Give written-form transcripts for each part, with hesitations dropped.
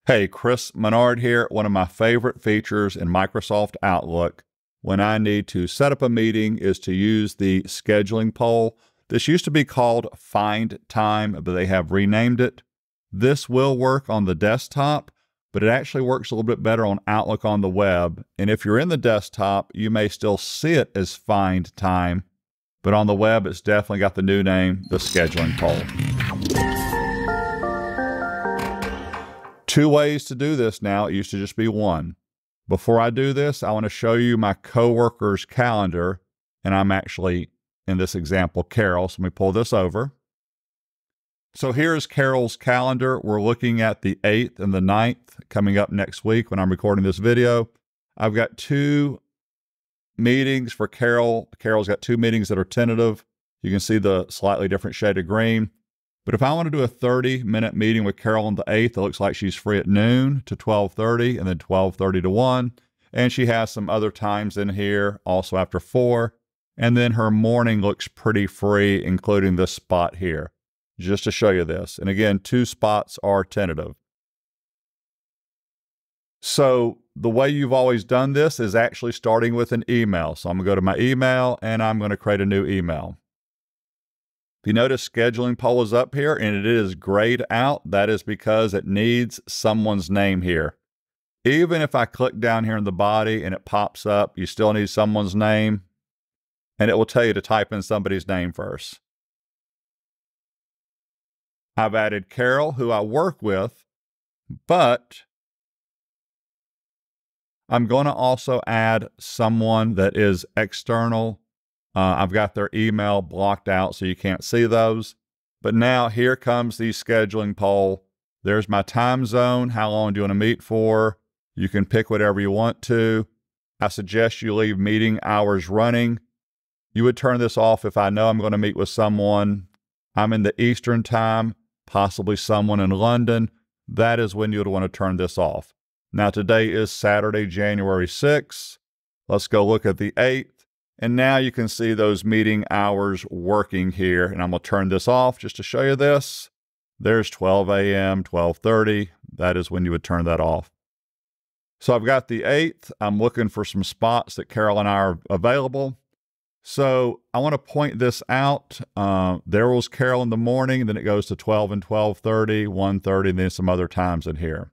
Hey, Chris Menard here. One of my favorite features in Microsoft Outlook when I need to set up a meeting is to use the scheduling poll. This used to be called FindTime, but they have renamed it. This will work on the desktop, but it actually works a little bit better on Outlook on the web. And if you're in the desktop, you may still see it as FindTime, but on the web, it's definitely got the new name, the scheduling poll. Two ways to do this now. It used to just be one. Before I do this, I want to show you my coworker's calendar, and I'm actually, in this example, Carol. So let me pull this over. So here's Carol's calendar. We're looking at the 8th and the 9th coming up next week when I'm recording this video. I've got two meetings for Carol. Carol's got two meetings that are tentative. You can see the slightly different shade of green. But if I want to do a 30-minute meeting with Carol on the 8th, it looks like she's free at noon to 12:30 and then 12:30 to 1. And she has some other times in here, also after 4. And then her morning looks pretty free, including this spot here, just to show you this. And again, two spots are tentative. So the way you've always done this is actually starting with an email. So I'm going to go to my email, and I'm going to create a new email. If you notice scheduling poll is up here and it is grayed out, that is because it needs someone's name here. Even if I click down here in the body and it pops up, you still need someone's name, and it will tell you to type in somebody's name first. I've added Carol, who I work with, but I'm going to also add someone that is external. I've got their email blocked out so you can't see those. But now here comes the scheduling poll. There's my time zone. How long do you want to meet for? You can pick whatever you want to. I suggest you leave meeting hours running. You would turn this off if I know I'm going to meet with someone. I'm in the Eastern time, possibly someone in London. That is when you would want to turn this off. Now today is Saturday, January 6th. Let's go look at the 8th. And now you can see those meeting hours working here. And I'm going to turn this off just to show you this. There's 12 a.m., 12:30. That is when you would turn that off. So I've got the 8th. I'm looking for some spots that Carol and I are available. So I want to point this out. There was Carol in the morning, then it goes to 12 and 12:30, 1:30, and then some other times in here.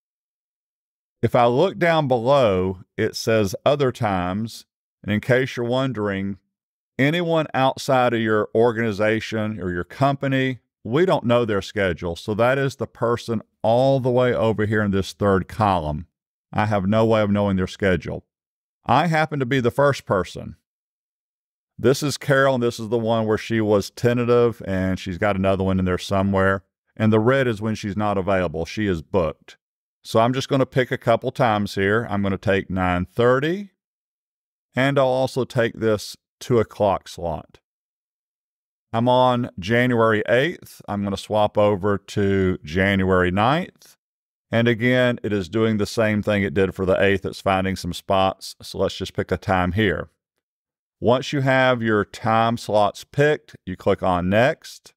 If I look down below, it says other times. And in case you're wondering, anyone outside of your organization or your company, we don't know their schedule. So that is the person all the way over here in this third column. I have no way of knowing their schedule. I happen to be the first person. This is Carol, and this is the one where she was tentative, and she's got another one in there somewhere. And the red is when she's not available. She is booked. So I'm just going to pick a couple times here. I'm going to take 9:30. And I'll also take this 2 o'clock slot. I'm on January 8th. I'm going to swap over to January 9th. And again, it is doing the same thing it did for the 8th. It's finding some spots. So let's just pick a time here. Once you have your time slots picked, you click on Next.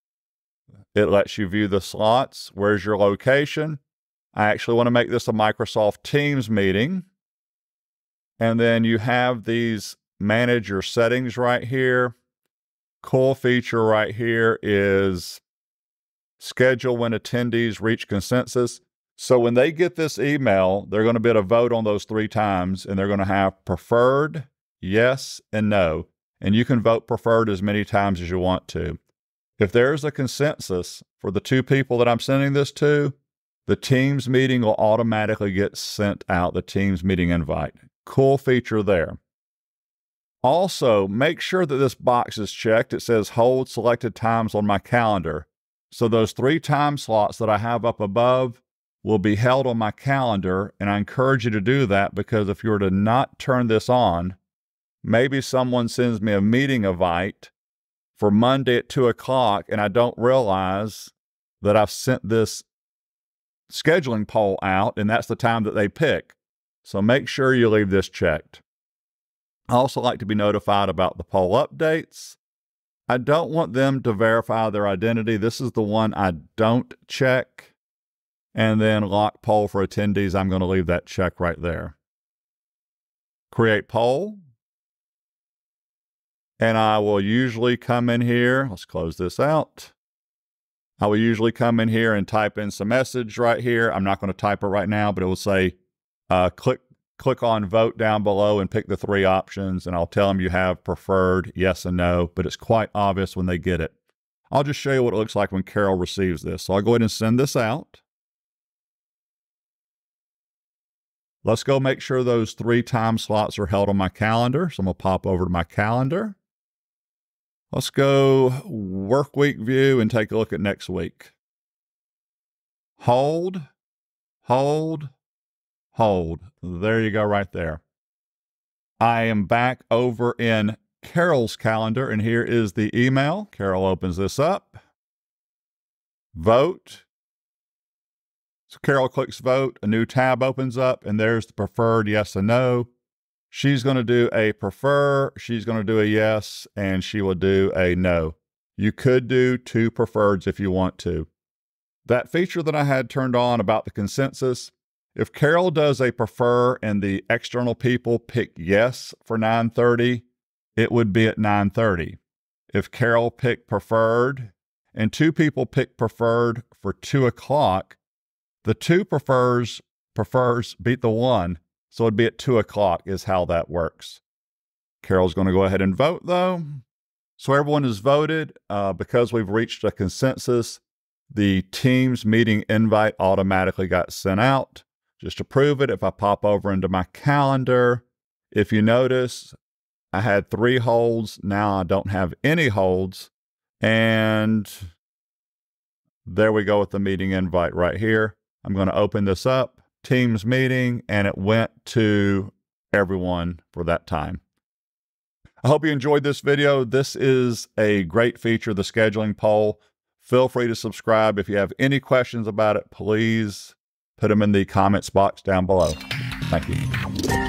It lets you view the slots. Where's your location? I actually want to make this a Microsoft Teams meeting. And then you have these manage your settings right here. Cool feature right here is schedule when attendees reach consensus. So when they get this email, they're going to be able to vote on those 3 times, and they're going to have preferred, yes, and no. And you can vote preferred as many times as you want to. If there's a consensus for the 2 people that I'm sending this to, the Teams meeting will automatically get sent out, the Teams meeting invite. Cool feature there. Also, make sure that this box is checked. It says hold selected times on my calendar. So those 3 time slots that I have up above will be held on my calendar, and I encourage you to do that because if you were to not turn this on, maybe someone sends me a meeting invite for Monday at 2 o'clock, and I don't realize that I've sent this scheduling poll out, and that's the time that they pick. So make sure you leave this checked. I also like to be notified about the poll updates. I don't want them to verify their identity. This is the one I don't check. And then lock poll for attendees. I'm going to leave that check right there. Create poll. And I will usually come in here. Let's close this out. I will usually come in here and type in some message right here. I'm not going to type it right now, but it will say, click on vote down below and pick the 3 options. And I'll tell them you have preferred yes and no, but it's quite obvious when they get it. I'll just show you what it looks like when Carol receives this. So I'll go ahead and send this out. Let's go make sure those 3 time slots are held on my calendar. So I'm going to pop over to my calendar. Let's go work week view and take a look at next week. Hold, hold, hold. There you go right there. I am back over in Carol's calendar, and here is the email. Carol opens this up. Vote. So Carol clicks vote. A new tab opens up, and there's the preferred yes and no. She's going to do a prefer, she's going to do a yes, and she will do a no. You could do 2 preferreds if you want to. That feature that I had turned on about the consensus, if Carol does a prefer and the external people pick yes for 9:30, it would be at 9:30. If Carol picked preferred and 2 people pick preferred for 2 o'clock, the 2 prefers beat the 1. So it'd be at 2 o'clock is how that works. Carol's going to go ahead and vote, though. So everyone has voted. Because we've reached a consensus, the Teams meeting invite automatically got sent out. Just to prove it, if I pop over into my calendar, if you notice, I had 3 holds. Now I don't have any holds. And there we go with the meeting invite right here. I'm going to open this up. Teams meeting, and it went to everyone for that time. I hope you enjoyed this video. This is a great feature, the scheduling poll. Feel free to subscribe. If you have any questions about it, please put them in the comments box down below. Thank you.